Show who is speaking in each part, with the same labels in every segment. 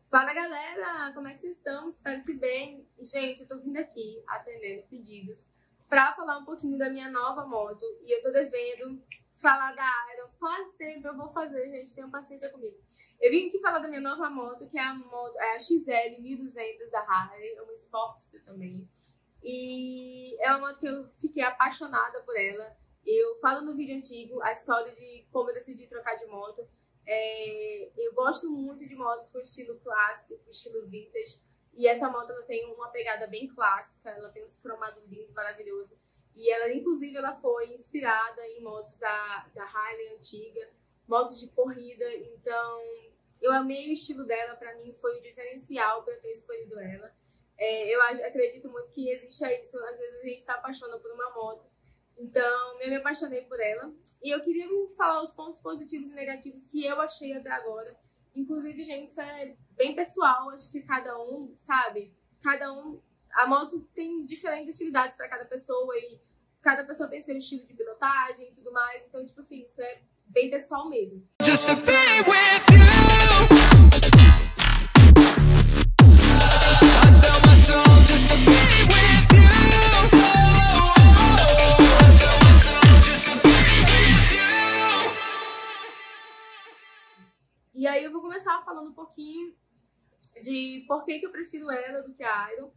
Speaker 1: Fala galera, como é que vocês estão? Espero que bem. Gente, eu tô vindo aqui atendendo pedidos pra falar um pouquinho da minha nova moto e eu tô devendo falar da Iron. Faz tempo, eu vou fazer, gente, tenham paciência comigo. Eu vim aqui falar da minha nova moto, que é a XL 1200 da Harley, é uma Sportster também. E é uma moto que eu fiquei apaixonada por ela. Eu falo no vídeo antigo a história de como eu decidi trocar de moto. Eu gosto muito de motos com estilo clássico, com estilo vintage. E essa moto ela tem uma pegada bem clássica, ela tem uns cromados lindos, maravilhosos. E ela, inclusive, ela foi inspirada em motos da Harley antiga, motos de corrida. Então, eu amei o estilo dela, pra mim foi o diferencial para ter escolhido ela. Eu acredito muito que existe isso, às vezes a gente se apaixona por uma moto. Então, eu me apaixonei por ela. E eu queria falar os pontos positivos e negativos que eu achei até agora. Inclusive, gente, isso é bem pessoal. Acho que cada um, sabe? A moto tem diferentes utilidades para cada pessoa. E cada pessoa tem seu estilo de pilotagem e tudo mais. Então, tipo assim, isso é bem pessoal mesmo. Just to be with you. E aí eu vou começar falando um pouquinho de por que eu prefiro ela do que a Iron.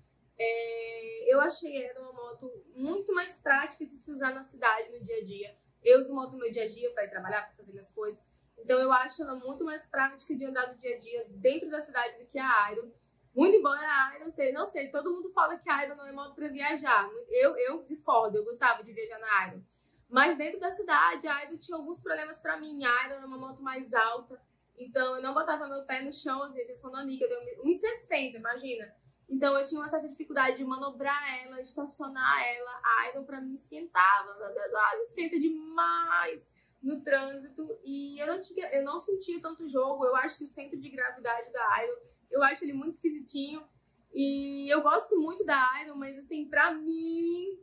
Speaker 1: Eu achei ela uma moto muito mais prática de se usar na cidade, no dia a dia. Eu uso moto no meu dia a dia para ir trabalhar, para fazer minhas coisas. Então eu acho ela muito mais prática de andar no dia a dia dentro da cidade do que a Iron. Muito embora a Iron, não sei, todo mundo fala que a Iron não é moto para viajar. Eu discordo, eu gostava de viajar na Iron. Mas dentro da cidade, a Iron tinha alguns problemas para mim. A Iron é uma moto mais alta. Então, eu não botava meu pé no chão, gente, eu sou nanica, eu tenho 1,60, imagina. Então, eu tinha uma certa dificuldade de manobrar ela, de estacionar ela. A Iron, pra mim, esquentava, meu Deus, ela esquenta demais no trânsito. E eu não sentia tanto jogo. Eu acho que o centro de gravidade da Iron, eu acho ele muito esquisitinho. E eu gosto muito da Iron, mas, assim, pra mim,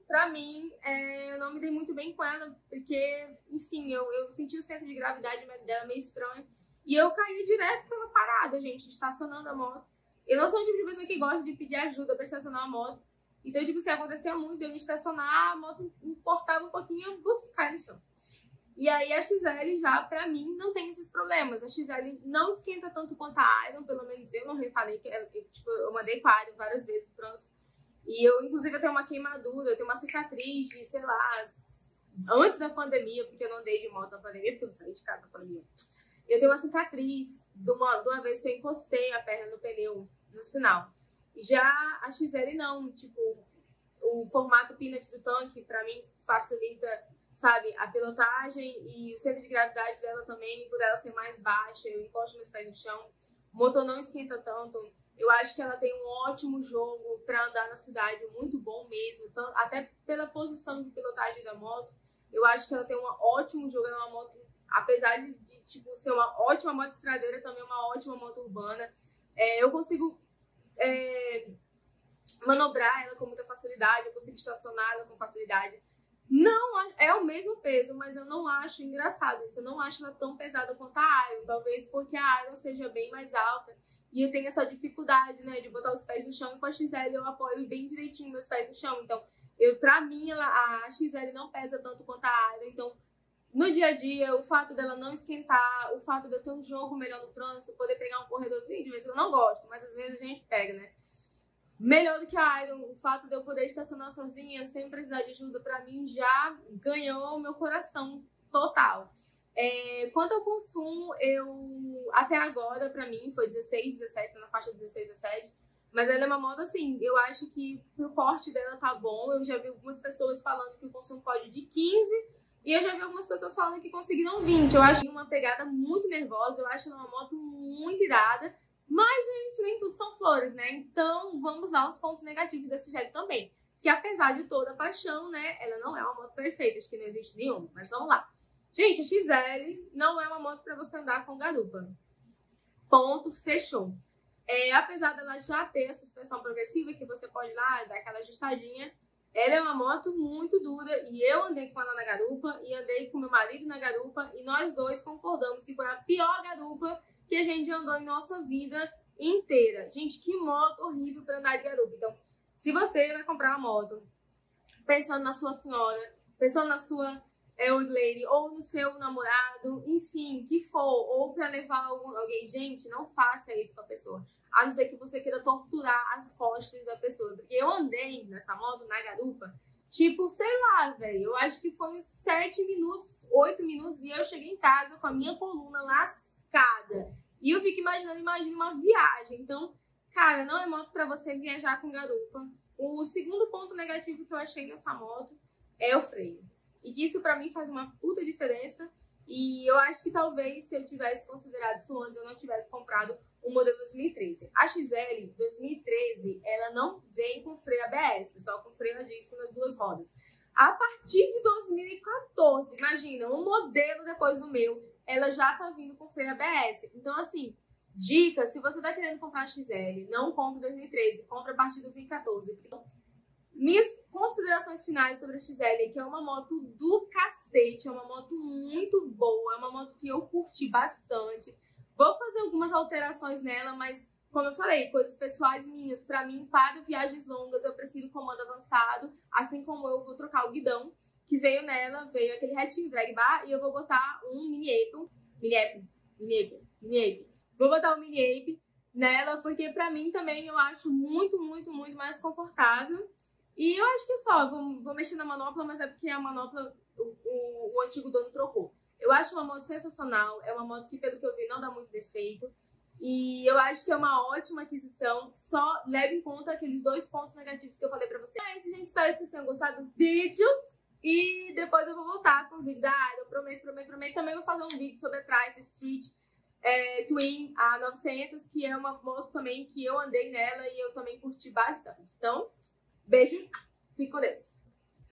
Speaker 1: eu não me dei muito bem com ela, porque, enfim, eu senti o centro de gravidade dela meio estranho. E eu caí direto com ela parada, gente, estacionando a moto. Eu não sou o tipo de pessoa que gosta de pedir ajuda pra estacionar a moto. Então, tipo, se acontecia muito, eu ia estacionar, a moto importava um pouquinho, cai no chão. E aí a XL já, pra mim, não tem esses problemas. A XL não esquenta tanto quanto a Iron, pelo menos eu não reparei, que eu mandei com a Iron várias vezes no trânsito. E inclusive, eu tenho uma queimadura, eu tenho uma cicatriz de, sei lá, antes da pandemia, porque eu não andei de moto na pandemia, porque eu não saí de casa na pandemia. Eu tenho uma cicatriz de uma vez que eu encostei a perna no pneu, no sinal. Já a XL não, tipo, o formato peanut do tanque, pra mim, facilita, sabe, a pilotagem e o centro de gravidade dela também, por ela ser mais baixa, eu encosto meus pés no chão, o motor não esquenta tanto. Eu acho que ela tem um ótimo jogo pra andar na cidade, muito bom mesmo, até pela posição de pilotagem da moto. Eu acho que ela tem um ótimo jogo, ela é uma moto, apesar de tipo, ser uma ótima moto estradeira, também uma ótima moto urbana. Eu consigo manobrar ela com muita facilidade, eu consigo estacionar ela com facilidade. Não é o mesmo peso, mas eu não acho engraçado isso. Eu não acho ela tão pesada quanto a Iron, talvez porque a Iron seja bem mais alta e eu tenho essa dificuldade, né, de botar os pés no chão, e com a XL eu apoio bem direitinho meus pés no chão. Então, pra mim, a XL não pesa tanto quanto a Iron. Então, no dia a dia, o fato dela não esquentar, o fato de eu ter um jogo melhor no trânsito, poder pegar um corredorzinho, de vez eu não gosto, mas às vezes a gente pega, né? Melhor do que a Iron, o fato de eu poder estacionar sozinha, sem precisar de ajuda, pra mim já ganhou o meu coração total. Quanto ao consumo, até agora, pra mim, foi 16, 17, na faixa de 16, 17. Mas ela é uma moto, assim, eu acho que pro porte dela tá bom. Eu já vi algumas pessoas falando que o consumo pode ir de 15. E eu já vi algumas pessoas falando que conseguiram 20. Eu acho uma pegada muito nervosa, eu acho ela uma moto muito irada. Mas, gente, nem tudo são flores, né? Então, vamos lá aos pontos negativos dessa XL também. Que apesar de toda a paixão, né, ela não é uma moto perfeita, acho que não existe nenhuma. Mas vamos lá. Gente, a XL não é uma moto pra você andar com garupa. Ponto, fechou. Apesar dela já ter essa suspensão progressiva, que você pode ir lá dar aquela ajustadinha, ela é uma moto muito dura e eu andei com ela na garupa e andei com meu marido na garupa e nós dois concordamos que foi a pior garupa que a gente andou em nossa vida inteira. Gente, que moto horrível para andar de garupa. Então, se você vai comprar uma moto pensando na sua senhora, pensando na sua old lady, ou no seu namorado, enfim, que for, ou para levar alguém, gente, não faça isso com a pessoa. A não ser que você queira torturar as costas da pessoa. Porque eu andei nessa moto, na garupa, tipo, sei lá, velho, eu acho que foi uns 7 minutos, 8 minutos, e eu cheguei em casa com a minha coluna lascada. E eu fico imaginando uma viagem. Então, cara, não é moto pra você viajar com garupa. O segundo ponto negativo que eu achei nessa moto é o freio. E que isso pra mim faz uma puta diferença. E eu acho que talvez se eu tivesse considerado isso antes, eu não tivesse comprado o modelo 2013. A XL 2013, ela não vem com freio ABS, só com freio a disco nas duas rodas. A partir de 2014, imagina, um modelo depois do meu, ela já tá vindo com freio ABS. Então, assim, dica, se você tá querendo comprar a XL, não compre 2013, compra a partir de 2014. Então, minhas considerações finais sobre a XL é que é uma moto do cacete, é uma moto muito boa, é uma moto que eu curti bastante. Vou fazer algumas alterações nela, mas, como eu falei, coisas pessoais minhas. Pra mim, para viagens longas, eu prefiro comando avançado, assim como eu vou trocar o guidão que veio nela, veio aquele retinho drag bar, e eu vou botar um mini ape. Vou botar um mini ape nela, porque pra mim também eu acho muito mais confortável. E eu acho que é só, vou mexer na manopla, mas é porque a manopla o antigo dono trocou. Eu acho uma moto sensacional, é uma moto que, pelo que eu vi, não dá muito defeito. E eu acho que é uma ótima aquisição, só leve em conta aqueles 2 pontos negativos que eu falei pra vocês. É isso, gente, espero que vocês tenham gostado do vídeo. E depois eu vou voltar com o vídeo da Idol, prometo. Também vou fazer um vídeo sobre a Trife Street Twin A900, que é uma moto também que eu andei nela e eu também curti bastante. Então, beijo, fique com Deus.